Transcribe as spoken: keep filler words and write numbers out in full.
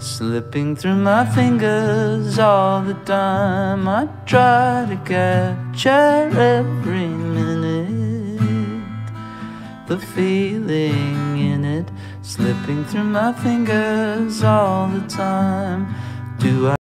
slipping through my fingers all the time. I try to capture every minute, the feeling in it, slipping through my fingers all the time. Do I